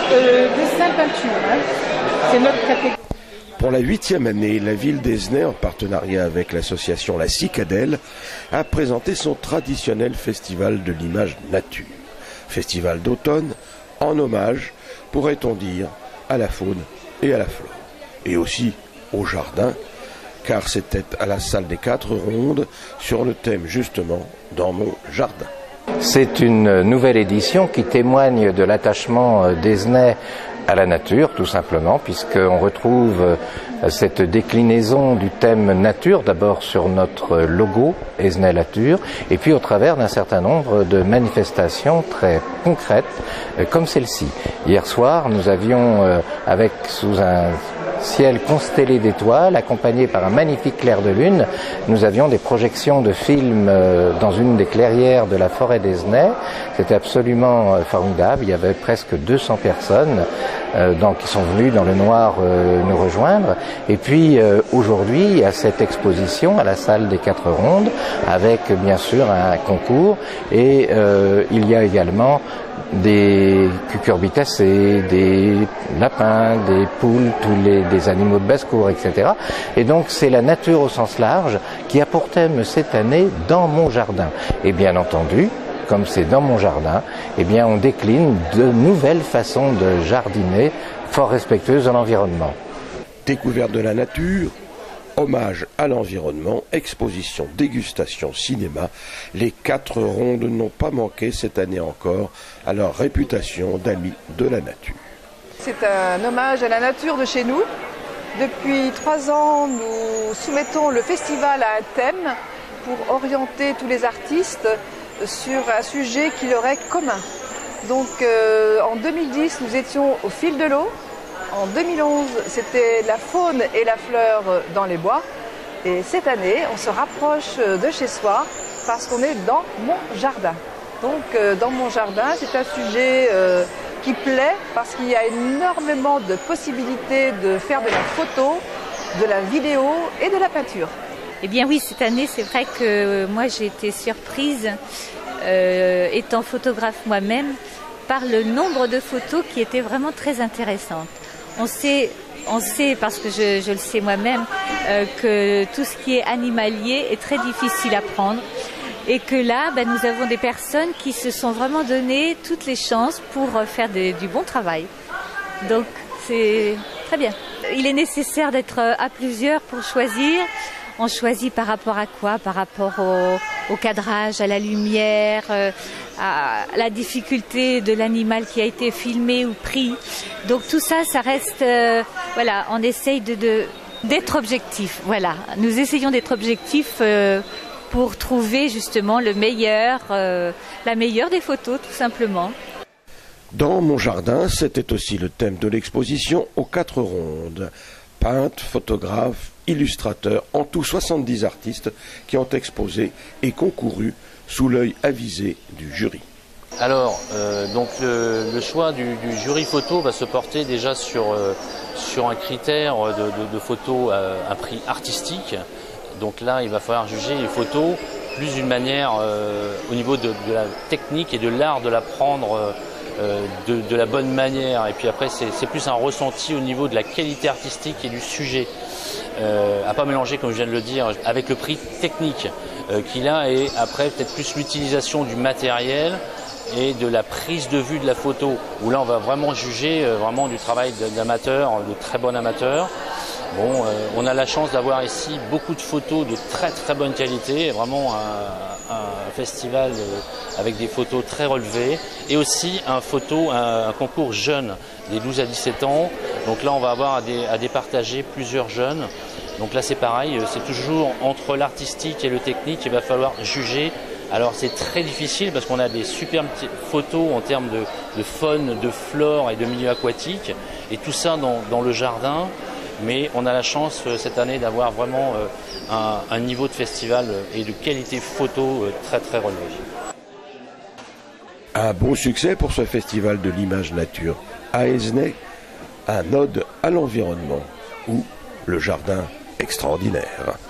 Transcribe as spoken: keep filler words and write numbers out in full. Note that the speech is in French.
euh, dessin peinture, hein. C'est notre catégorie. Pour la huitième année, la ville d'Esnay, en partenariat avec l'association La Cicadelle, a présenté son traditionnel festival de l'image nature. Festival d'automne, en hommage, pourrait-on dire, à la faune et à la flore. Et aussi au jardin, car c'était à la salle des Quatre Rondes, sur le thème justement « Dans mon jardin ». C'est une nouvelle édition qui témoigne de l'attachement d'Esnay à la nature, tout simplement, puisqu'on retrouve cette déclinaison du thème nature, d'abord sur notre logo, Esnay Nature, et puis au travers d'un certain nombre de manifestations très concrètes, comme celle-ci. Hier soir, nous avions, avec sous un ciel constellé d'étoiles, accompagné par un magnifique clair de lune, nous avions des projections de films dans une des clairières de la forêt d'Esnay. C'était absolument formidable. Il y avait presque deux cents personnes euh, donc, qui sont venues dans le noir euh, nous rejoindre. Et puis euh, aujourd'hui, il y a cette exposition à la salle des Quatre Rondes avec bien sûr un concours et euh, il y a également des cucurbitacées, des lapins, des poules, tous les des animaux de basse-cour, et cetera. Et donc c'est la nature au sens large qui a pour thème cette année dans mon jardin. Et bien entendu, comme c'est dans mon jardin, eh bien on décline de nouvelles façons de jardiner fort respectueuses de l'environnement. Découverte de la nature, hommage à l'environnement, exposition, dégustation, cinéma, les Quatre Rondes n'ont pas manqué cette année encore à leur réputation d'amis de la nature. C'est un hommage à la nature de chez nous. Depuis trois ans, nous soumettons le festival à un thème pour orienter tous les artistes sur un sujet qui leur est commun. Donc euh, en deux mille dix, nous étions au fil de l'eau. En deux mille onze, c'était la faune et la fleur dans les bois. Et cette année, on se rapproche de chez soi parce qu'on est dans mon jardin. Donc euh, dans mon jardin, c'est un sujet euh, qui plaît parce qu'il y a énormément de possibilités de faire de la photo, de la vidéo et de la peinture. Eh bien oui, cette année, c'est vrai que moi j'ai été surprise, euh, étant photographe moi-même, par le nombre de photos qui étaient vraiment très intéressantes. On sait, on sait parce que je, je le sais moi-même, euh, que tout ce qui est animalier est très difficile à prendre. Et que là, ben, nous avons des personnes qui se sont vraiment donné toutes les chances pour faire des, du bon travail. Donc, c'est très bien. Il est nécessaire d'être à plusieurs pour choisir. On choisit par rapport à quoi? Par rapport au, au cadrage, à la lumière, euh, à la difficulté de l'animal qui a été filmé ou pris. Donc tout ça, ça reste... Euh, voilà, on essaye de, de, d'être objectif. Voilà, nous essayons d'être objectifs euh, pour trouver justement le meilleur, euh, la meilleure des photos, tout simplement. Dans mon jardin, c'était aussi le thème de l'exposition aux Quatre Rondes. Peintres, photographes, illustrateurs, en tout soixante-dix artistes qui ont exposé et concouru sous l'œil avisé du jury. Alors, euh, donc le, le choix du, du jury photo va se porter déjà sur, euh, sur un critère de, de, de photo à un prix artistique. Donc là, il va falloir juger les photos plus d'une manière euh, au niveau de, de la technique et de l'art de la prendre euh, de, de la bonne manière. Et puis après, c'est plus un ressenti au niveau de la qualité artistique et du sujet. Euh, à pas mélanger, comme je viens de le dire, avec le prix technique euh, qui là est après peut-être plus l'utilisation du matériel et de la prise de vue de la photo, où là on va vraiment juger euh, vraiment du travail d'amateurs, de très bons amateurs. Bon, euh, on a la chance d'avoir ici beaucoup de photos de très très bonne qualité, vraiment un, un festival euh, avec des photos très relevées, et aussi un, photo, un, un concours jeune des douze à dix-sept ans. Donc là on va avoir à, dé, à départager plusieurs jeunes. Donc là c'est pareil, c'est toujours entre l'artistique et le technique, il va falloir juger. Alors c'est très difficile parce qu'on a des superbes photos en termes de, de faune, de flore et de milieu aquatique, et tout ça dans, dans le jardin. Mais on a la chance cette année d'avoir vraiment un, un niveau de festival et de qualité photo très très relevé. Un beau succès pour ce festival de l'image nature à Esnay, un ode à l'environnement ou le jardin extraordinaire.